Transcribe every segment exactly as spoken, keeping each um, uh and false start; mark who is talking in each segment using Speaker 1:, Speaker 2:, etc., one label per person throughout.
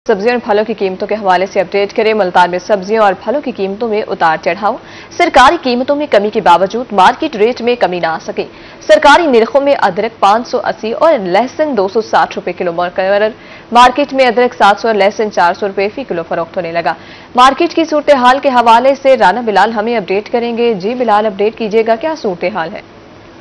Speaker 1: सब्जियों और फलों की कीमतों के हवाले से अपडेट करें। मुल्तान में सब्जियों और फलों की कीमतों में उतार चढ़ाव। सरकारी कीमतों में कमी के बावजूद मार्केट रेट में कमी न आ सकी। सरकारी निरखों में अदरक पाँच सौ अस्सी और लहसुन दो सौ साठ रुपए किलो मुकर्रर। मार्केट में अदरक सात सौ और लहसुन चार सौ रुपए फी किलो फरोख्त होने लगा। मार्केट की सूरत हाल के हवाले से राना बिलाल हमें अपडेट करेंगे। जी बिलाल, अपडेट कीजिएगा, क्या सूरत हाल है?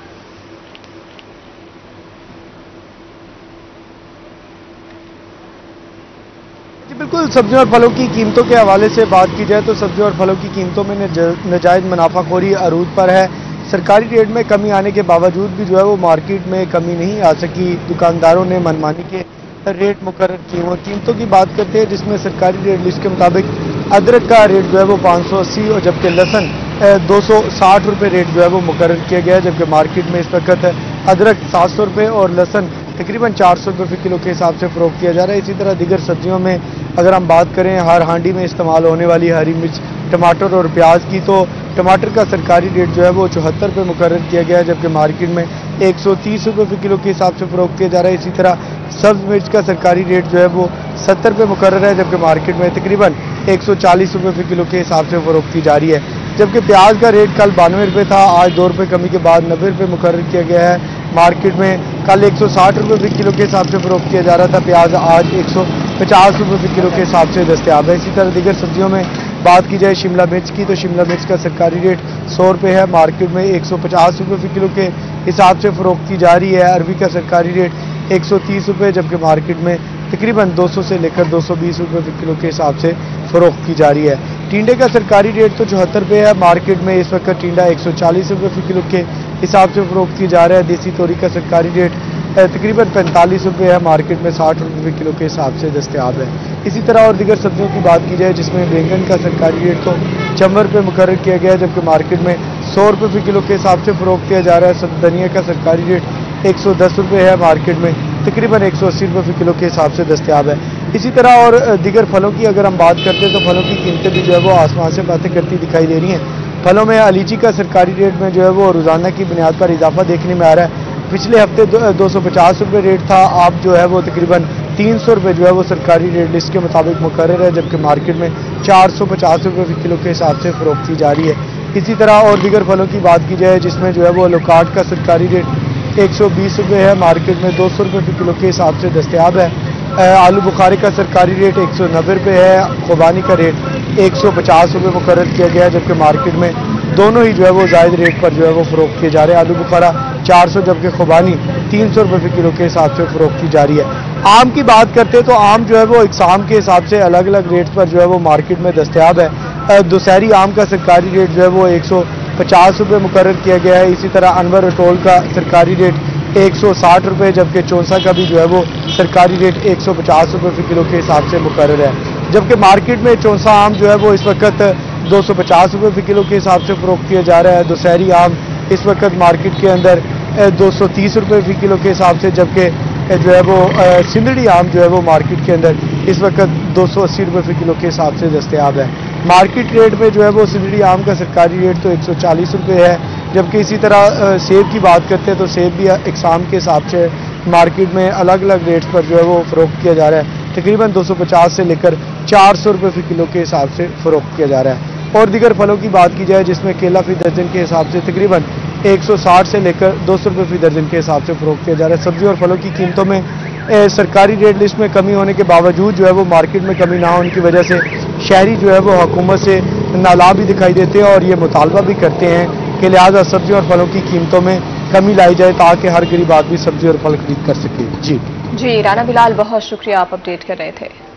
Speaker 2: बिल्कुल, सब्जियों और फलों की कीमतों के हवाले से बात की जाए तो सब्जियों और फलों की कीमतों में नाजायज मुनाफाखोरी अरूज पर है। सरकारी रेट में कमी आने के बावजूद भी जो है वो मार्केट में कमी नहीं आ सकी। दुकानदारों ने मनमानी के रेट मुकर्रर किए हुए। कीमतों की बात करते हैं जिसमें सरकारी रेट लिस्ट के मुताबिक अदरक का रेट जो है वो पाँच सौ अस्सी और जबकि लहसुन दो सौ साठ रुपये रेट जो है वो मुकर्रर किया गया है, जबकि मार्केट में इस वक्त अदरक सात सौ रुपये और लहसुन तकरीबन चार सौ रुपये किलो के हिसाब से फरोख्त किया जा रहा है। इसी तरह दीगर सब्जियों में अगर हम बात करें हर हांडी में इस्तेमाल होने वाली हरी मिर्च, टमाटर और प्याज की, तो टमाटर का सरकारी रेट जो है वो चौहत्तर रुपये मुकर्रर किया गया है, जबकि मार्केट में एक सौ तीस रुपये फी किलो के हिसाब से फरोख्त किया जा रहा है। इसी तरह सब्ज मिर्च का सरकारी रेट जो है वो सत्तर रुपये मुकर्रर है, जबकि मार्केट में तकरीबन एक सौ चालीस रुपये फी किलो के हिसाब से फरोख्त की जा रही है। जबकि प्याज का रेट कल बानवे रुपये था, आज दो रुपये कमी के बाद नब्बे रुपये मुकर्रर किया गया है। मार्केट में कल एक सौ साठ रुपये फी किलो के हिसाब से फरोख्त किया जा रहा था प्याज, आज एक सौ पचास रुपये फी किलो के हिसाब से दस्तयाब है। इसी तरह दीगर सब्जियों में बात की जाए शिमला मिर्च की, तो शिमला मिर्च का सरकारी रेट सौ रुपये है, मार्केट में एक सौ पचास रुपये फी किलो के हिसाब से फरोख्त की जा रही है। अरबी का सरकारी रेट एक सौ तीस रुपये, जबकि मार्केट में तकरीबन दो सौ से लेकर दो सौ बीस रुपये फी किलो के हिसाब से फरोख्त की जा रही है। टिंडे का सरकारी रेट तो चौहत्तर रुपये है, मार्केट में इस वक्त टिंडा एक सौ चालीस रुपये फी किलो के हिसाब से फरोख्त की जा रहा है। देसी तोरी का सरकारी रेट तकरीबन पैंतालीस रुपये है, मार्केट में साठ रुपये फी किलो के हिसाब से दस्तयाब है। इसी तरह और दीगर सब्जियों की बात की जाए जिसमें बैंगन का सरकारी रेट तो चंबर रुपये मुकर्रर किया गया है, जबकि मार्केट में सौ रुपये फी किलो के हिसाब से फरोख्त किया जा रहा है। धनिया का सरकारी रेट एक सौ दस रुपये है, मार्केट में तकरीबन एक सौ अस्सी रुपये फी किलो के हिसाब से दस्तयाब है। इसी तरह और दीगर फलों की अगर हम बात करते हैं तो फलों की कीमतें भी जो है वो आसमान से बातें करती दिखाई दे रही हैं। फलों में लीची का सरकारी रेट में जो है वो रोज़ाना की बुनियाद पर इजाफा देखने में आ रहा है। पिछले हफ्ते दो सौ पचास रुपये रेट था, अब जो है वो तकरीबन तीन सौ रुपये जो है वो सरकारी रेट लिस्ट के मुताबिक मुकर्रर है, जबकि मार्केट में चार सौ पचास रुपये फी किलो के हिसाब से फरोख्त की जा रही है। इसी तरह और दीगर फलों की बात की जाए जिसमें जो है वो लोकाट का सरकारी रेट एक सौ बीस रुपये है, मार्केट में दो सौ रुपये फी किलो के हिसाब से दस्तयाब है। आलू बुखारे का सरकारी रेट एक सौ नब्बे रुपये है, खुबानी का रेट एक सौ पचास रुपये मुकर्रर किया गया है, जबकि मार्केट में दोनों ही जो है वो जायद रेट पर जो है वो फरोख्त किए जा रहे हैं। आलू बुखारा चार सौ जबकि खुबानी तीन सौ रुपये फी किलो के हिसाब से फरोख्त की जा रही है। आम की बात करते हैं तो आम जो है वो इकसाम के हिसाब से अलग अलग रेट पर जो है वो मार्केट में दस्तयाब है। दुशहरी आम का सरकारी रेट जो है वो एक सौ पचास रुपये मुकर्रर किया गया है। इसी तरह अनवर अटोल का सरकारी रेट एक सौ साठ रुपये, जबकि चौंसा का भी जो है वो सरकारी रेट एक सौ पचास रुपये फी किलो के हिसाब से मुकर्रर है। जबकि मार्केट में चौंसा आम जो है वो इस वक्त दो सौ पचास रुपये फी किलो के हिसाब से फरोख्त किया जा रहा है। दुशहरी आम इस वक्त मार्केट के अंदर दो सौ तीस रुपये फी किलो के हिसाब से, जबकि जो है वो सिंदड़ी आम जो है वो मार्केट के अंदर इस वक्त दो सौ अस्सी रुपये फी किलो के हिसाब से दस्तयाब है। मार्केट रेट में जो है वो सिंदड़ी आम का सरकारी रेट तो एक सौ चालीस रुपये है, जबकि इसी तरह सेब की बात करते हैं तो सेब भी इकसाम के हिसाब से मार्केट में अलग अलग रेट्स पर जो है वो फरोख्त किया जा रहा है। तकरीबन दो सौ पचास से लेकर चार सौ रुपये फी किलो के हिसाब से फरोख्त किया जा रहा है। और दीगर फलों की बात की जाए जिसमें केला फी दर्जन के हिसाब से तकरीबन एक सौ साठ से लेकर दो सौ रुपये फी दर्जन के हिसाब से फरोख्त किया जा रहा है। सब्जियों और फलों की कीमतों में ए, सरकारी रेट लिस्ट में कमी होने के बावजूद जो है वो मार्केट में कमी ना होने की वजह से शहरी जो है वो हुकूमत से नाला भी दिखाई देते हैं और ये मुतालबा भी करते हैं कि लिहाजा सब्जियों और फलों की कीमतों में कमी लाई जाए ताकि हर गरीब आदमी सब्जी और फल खरीद कर सके। जी
Speaker 1: जी राना बिलाल, बहुत शुक्रिया, आप अपडेट कर रहे थे।